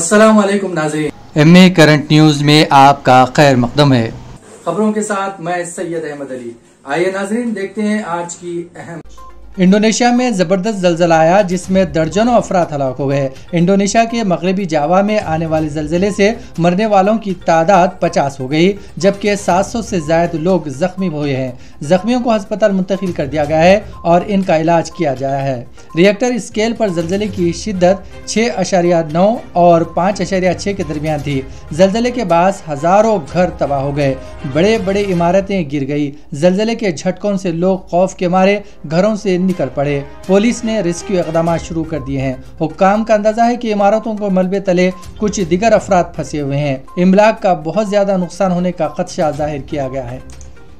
अस्सलाम वालेकुम नाज़रीन, एमए करंट न्यूज में आपका खैर मकदम है। खबरों के साथ मैं सैयद अहमद अली। आइए नाज़रीन, देखते हैं आज की अहम। इंडोनेशिया में जबरदस्त जलजला आया जिसमें दर्जनों अफराद हलाक हो गए। इंडोनेशिया के मगरबी जावा में आने वाले जलजले से मरने वालों की तादाद 50 हो गई, जबकि 700 से ज्यादा लोग जख्मी हुए हैं। जख्मियों को अस्पताल मुंतकिल कर दिया गया है और इनका इलाज किया जा रहा है। रिएक्टर स्केल पर जलजले की शिद्दत 6.9 और 5.6 के दरमियान थी। जलजले के बाद हजारों घर तबाह हो गए, बड़े बड़े इमारतें गिर गई। जलजले के झटकों से लोग खौफ के मारे घरों से निकल पड़े। पुलिस ने रेस्क्यू इक़दाम शुरू कर दिए हैं। हुक्काम का अंदाजा है कि इमारतों को मलबे तले कुछ दिगर अफराद फंसे हुए हैं। इमलाक का बहुत ज्यादा नुकसान होने का खदशा जाहिर किया गया है।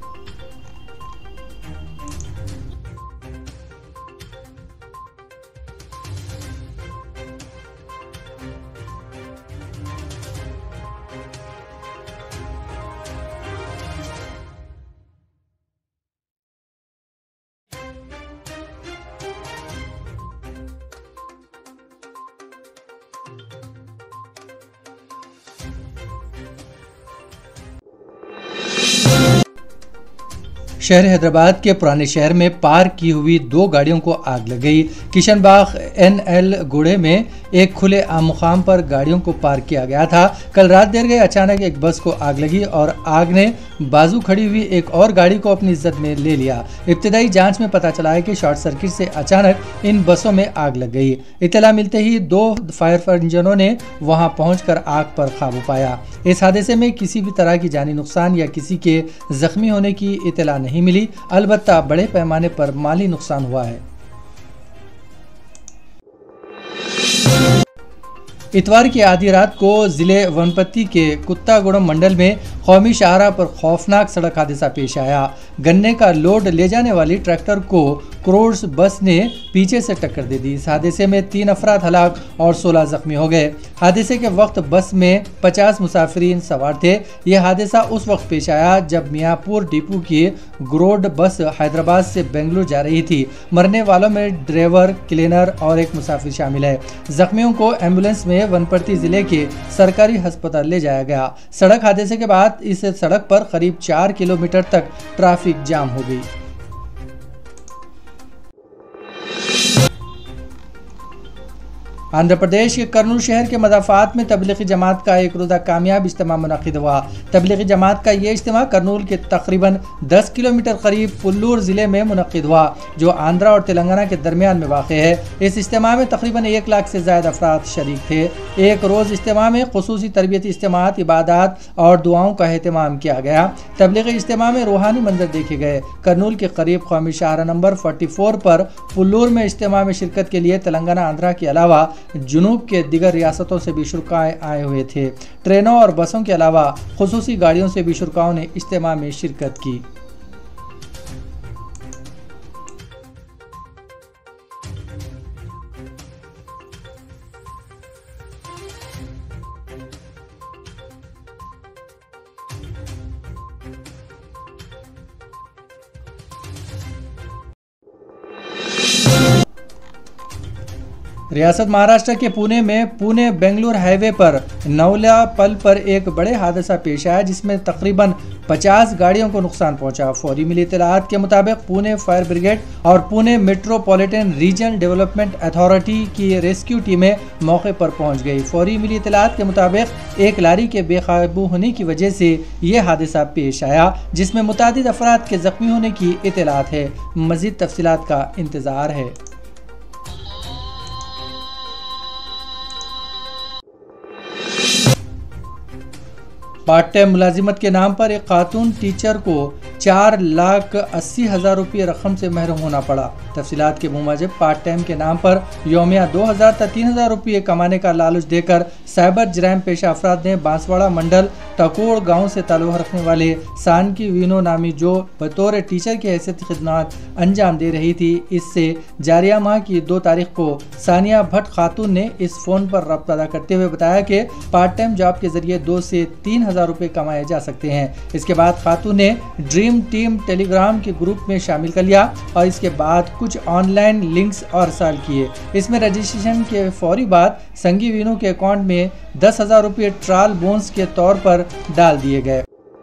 शहर हैदराबाद के पुराने शहर में पार्क की हुई 2 गाड़ियों को आग लग गई। किशनबाग NL गुड़े में एक खुले आम मुकाम पर गाड़ियों को पार्क किया गया था। कल रात देर गए अचानक एक बस को आग लगी और आग ने बाजू खड़ी हुई एक और गाड़ी को अपनी इज्जत में ले लिया। इब्तदाई जांच में पता चला है कि शॉर्ट सर्किट से अचानक इन बसों में आग लग गई। इत्तला मिलते ही 2 फायर इंजनों ने वहां पहुंचकर आग पर काबू पाया। इस हादसे में किसी भी तरह की जानी नुकसान या किसी के जख्मी होने की इत्तला नहीं मिली। अलबत्ता बड़े पैमाने पर माली नुकसान हुआ है। इतवार की आधी रात को जिले वनपति के कुत्तागुड़म मंडल में कौमी शाहराह पर खौफनाक सड़क हादसा पेश आया। गन्ने का लोड ले जाने वाली ट्रैक्टर को क्रोर्स बस ने पीछे से टक्कर दे दी। इस हादसे में 3 अफराद हलाक और 16 जख्मी हो गए। हादसे के वक्त बस में 50 मुसाफिरीन सवार थे। यह हादसा उस वक्त पेश आया जब मियाँपुर डिपो की ग्रोड बस हैदराबाद से बेंगलुरु जा रही थी। मरने वालों में ड्राइवर, क्लीनर और एक मुसाफिर शामिल है। जख्मियों को एम्बुलेंस में वनपति जिले के सरकारी अस्पताल ले जाया गया। सड़क हादसे के बाद इस सड़क पर करीब 4 किलोमीटर तक ट्रैफिक जाम हो गई। आंध्र प्रदेश के कर्नूल शहर के मदाफात में तबलीगी जमात का एक रोज़ा कामयाब इज्तिमा मुनक़िद हुआ। तबलीगी जमात का ये इज्तिमा कर्नूल के तकरीबन 10 किलोमीटर करीब पुल्लूर ज़िले में मुनक़िद हुआ, जो आंध्रा और तेलंगाना के दरमियान में वाक़ है। इस इज्तिमा में तकरीबन 1 लाख से ज़्यादा अफराद शरीक थे। एक रोज़ इज्तिमा में खुसूसी तरबियती इज्तिमात, इबादत और दुआओं का अहतमाम किया गया। तबलीगी इज्तिमा में रूहानी मंजर देखे गए। कर्नूल के करीब कौमी शाहराह नंबर 44 पर पुल्लूर में इज्तिमा में शिरकत के लिए तेलंगाना, आंध्रा के अलावा जुनूब के दिगर रियासतों से भी शुरकाएं आए हुए थे। ट्रेनों और बसों के अलावा खुसूसी गाड़ियों से भी शुरकाओं ने इज्तिमा में शिरकत की। रियासत महाराष्ट्र के पुणे में पुणे बेंगलुरु हाईवे पर नौला पल पर एक बड़े हादसा पेश आया जिसमें तकरीबन 50 गाड़ियों को नुकसान पहुंचा। फौरी मिली इत्तलात के मुताबिक पुणे फायर ब्रिगेड और Pune metropolitan region development authority की रेस्क्यू टीमें मौके पर पहुंच गई। फौरी मिली इत्तलात के मुताबिक एक लारी के बेकाबू होने की वजह से यह हादसा पेश आया, जिसमें मुतादिद अफराद के जख्मी होने की इत्तलात है। मजीद तफसीलात का इंतजार है। पार्ट टाइम मुलाजिमत के नाम पर एक खातून टीचर को 4,80,000 रुपये रकम से महरूम होना पड़ा। तफसीलात के मुताबिक पार्ट टाइम के नाम पर यौमिया 2,000 से 3,000 रुपये कमाने का लालच देकर साइबर जराइम पेशा अफराद ने बांसवाड़ा मंडल टकोड़ गांव से ताल्लुक़ रखने वाले सानकी वीनो नामी जो बतौर टीचर की हैसियत खिदमत अंजाम दे रही थी, इससे जारिया माह की 2 तारीख को सानिया भट्ट खातून ने इस फ़ोन पर रब्ता अदा करते हुए बताया कि पार्ट टाइम जॉब के जरिए 2 से 3 हज़ार रुपये कमाए जा सकते हैं। इसके बाद खातून ने ड्रीम टीम टेलीग्राम के ग्रुप में शामिल कर लिया और इसके बाद कुछ ऑनलाइन लिंक्स अरसाल किए। इसमें रजिस्ट्रेशन के फौरी बाद संगी वीनो के अकाउंट में 10,000 रुपये ट्रायल बोनस के तौर पर डाल दिए गए।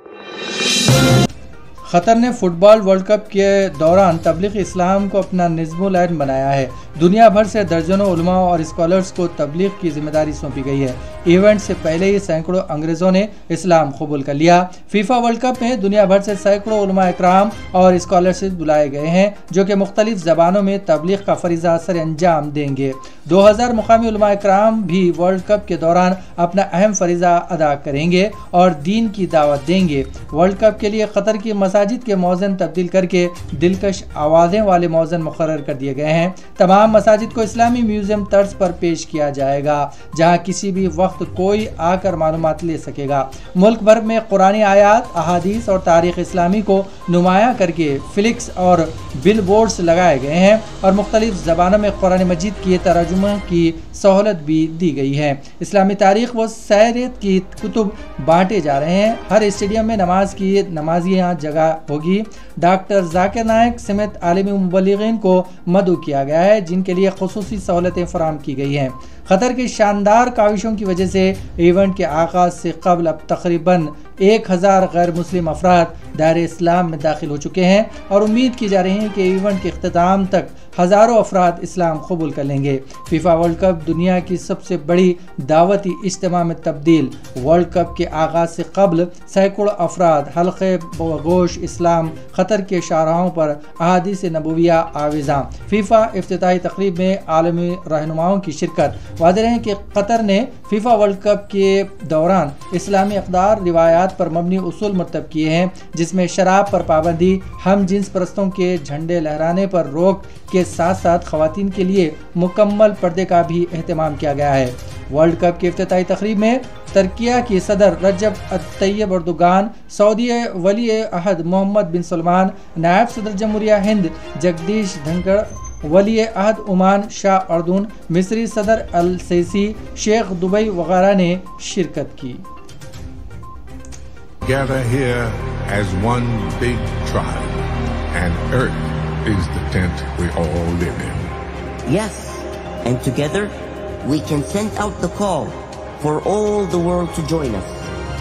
कतर ने फुटबॉल वर्ल्ड कप के दौरान तबलीग इस्लाम को अपना निज़्मुल ऐन बनाया है। दुनिया भर से दर्जनों उलमा और स्कॉलर्स को तबलीग की जिम्मेदारी सौंपी गई है। इवेंट से पहले ही सैकड़ों अंग्रेज़ों ने इस्लाम कबूल कर लिया। फीफा वर्ल्ड कप में दुनिया भर से सैकड़ों उलमा इकराम और स्कॉलरशिप बुलाए गए हैं, जो कि मुख्तलिफ ज़बानों में तबलीग का फरीज़ा सर अंजाम देंगे। 2000 मुकामी उलमा इकराम भी वर्ल्ड कप के दौरान अपना अहम फरीज़ा अदा करेंगे और दीन की दावत देंगे। वर्ल्ड कप के लिए कतर की मसाजिद के मौज़न तब्दील करके दिलकश आवाज़ें वाले मौज़न मुकर्रर कर दिए गए हैं। तमाम मसाजिद को इस्लामी म्यूजियम तर्ज पर पेश किया जाएगा, जहां किसी भी वक्त कोई आकर मालूमात ले सकेगा। मुल्क भर में कुरानी आयात, अहादीस और तारीख़ इस्लामी को नुमाया करके फ्लिक्स और बिलबोर्ड्स लगाए गए हैं और मुख्तलिफ ज़बानों में कुरान मजीद की तर्जुमा की सहूलत भी दी गई है। इस्लामी तारीख़ व सैरत की कुतुब बांटे जा रहे हैं। हर स्टेडियम में नमाज की नमाजियाँ जगह होगी। डॉक्टर जाकिर नायक समेत आलिमी मुबल्लिगीन को मदऊ किया गया है, जिनके लिए खुसूसी सहूलतें फराहम की गई हैं। कतर की शानदार काविशों की वजह से इवेंट के आगाज़ से कबल अब तकरीबन 1000 गैर मुस्लिम अफराद दायरे इस्लाम में दाखिल हो चुके हैं और उम्मीद की जा रही है कि इवेंट के इख्तिताम तक हज़ारों अफराद इस्लाम कबूल कर लेंगे। फीफा वर्ल्ड कप दुनिया की सबसे बड़ी दावती इज्तिमा में तब्दील। वर्ल्ड कप के आगाज़ से कबल सैकड़ों अफराद हल्क़े गोश इस्लाम कतर के शाहराहों पर अहादीस नबविया आवेज़ां। फीफा इफ्तिताही तकरीब में आलमी रहनुमाओं की शिरकत। वाज़ेह है कि कतर ने फीफा वर्ल्ड कप के दौरान इस्लामी अक़दार रिवायात पर मबनी उसूल मुरतब किए हैं, जिसमें शराब पर पाबंदी, हम जिन्स परस्तों के झंडे लहराने पर रोक के साथ साथ ख़वातीन के लिए मुकम्मल पर्दे का भी एहतमाम किया गया है। वर्ल्ड कप की इफ्तिताही तकरीब में तुर्किया की सदर रजब तय्यब एर्दोगान, सऊदी वली अहद मोहम्मद बिन सलमान, नायब सदर जमहूरिया हिंद जगदीश धनखड़, वली अहद ओमान शाह अर्दून, मिस्री सदर अल सीसी, शेख दुबई वगैरह ने शिरकत की। Gather here as one big tribe, and Earth is the tent we all live in. Yes, and together we can send out the call for all the world to join us.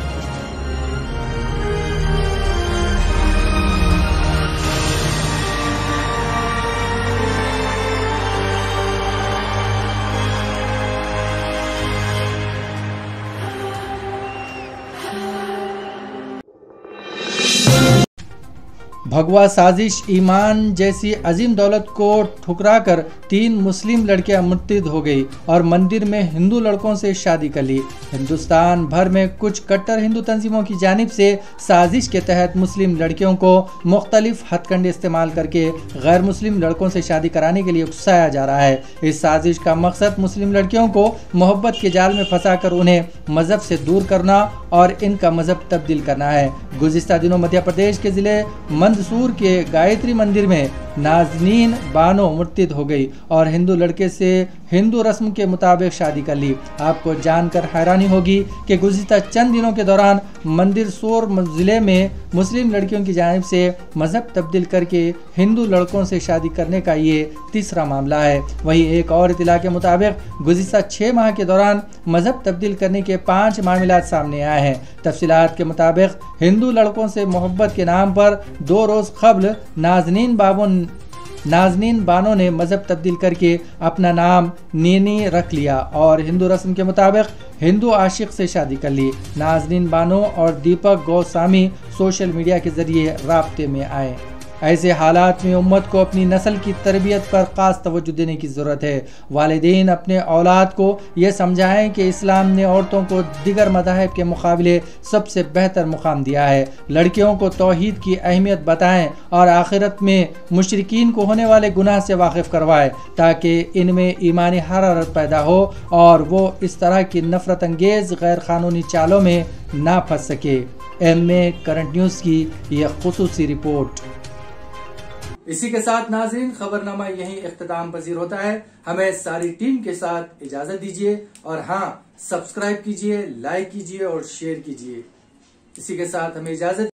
भगवा साजिश ईमान जैसी अजीम दौलत को ठुकराकर 3 मुस्लिम लड़कियां मुर्तद हो गई और मंदिर में हिंदू लड़कों से शादी कर ली। हिंदुस्तान भर में कुछ कट्टर हिंदू तंजीमों की जानिब से साजिश के तहत मुस्लिम लड़कियों को मुख्तलिफ हथकंडे इस्तेमाल करके गैर मुस्लिम लड़कों से शादी कराने के लिए उकसाया जा रहा है। इस साजिश का मकसद मुस्लिम लड़कियों को मोहब्बत के जाल में फंसाकर उन्हें मजहब से दूर करना और इनका मजहब तब्दील करना है। गुज़िश्ता दिनों मध्य प्रदेश के ज़िले मंदसूर के गायत्री मंदिर में नाज़नीन बानो मुर्तद हो गई और हिंदू लड़के से हिंदू रस्म के मुताबिक शादी कर ली। आपको जानकर हैरानी होगी कि गुज़िश्ता चंद दिनों के दौरान मंदसूर ज़िले में मुस्लिम लड़कियों की जानिब से मजहब तब्दील करके हिंदू लड़कों से शादी करने का ये तीसरा मामला है। वहीं एक और इत्तला के मुताबिक गुज़िश्ता 6 माह के दौरान मजहब तब्दील करने के 5 मामलात सामने आए हैं। तफसीलात के मुताबिक हिंदू लड़कों से मोहब्बत के नाम पर 2 रोज़ कबल नाज़नीन बानो ने मजहब तब्दील करके अपना नाम नीनी रख लिया और हिंदू रस्म के मुताबिक हिंदू आशिक से शादी कर ली। नाज़नीन बानो और दीपक गोस्वामी सोशल मीडिया के जरिए राब्ते में आए ऐसे हालात में उम्मत को अपनी नस्ल की तरबियत पर खास तवज्जो देने की ज़रूरत है। वालिदैन अपने औलाद को ये समझाएं कि इस्लाम ने औरतों को दिगर मज़ाहिब के मुकाबले सबसे बेहतर मुकाम दिया है। लड़कियों को तौहीद की अहमियत बताएं और आखिरत में मुशरिकीन को होने वाले गुनाह से वाकिफ़ करवाएं, ताकि इनमें ईमानी हरारत पैदा हो और वो इस तरह की नफरत अंगेज़ गैर कानूनी चालों में ना फंस सके। MA करंट न्यूज़ की यह खुसूसी रिपोर्ट। इसी के साथ नाज़रीन खबरनामा यहीं इख्तिताम पजीर होता है। हमें सारी टीम के साथ इजाजत दीजिए और हाँ, सब्सक्राइब कीजिए, लाइक कीजिए और शेयर कीजिए। इसी के साथ हमें इजाजत